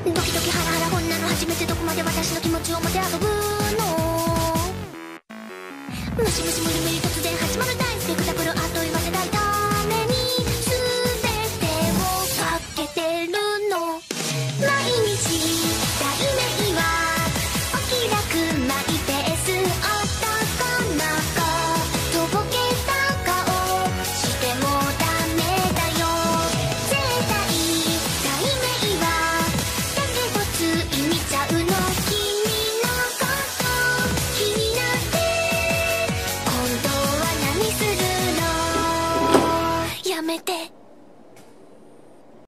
ドキドキハラハラこんなの初めて、どこまで私の気持ちを持って遊ぶの。ムシムシムリムリと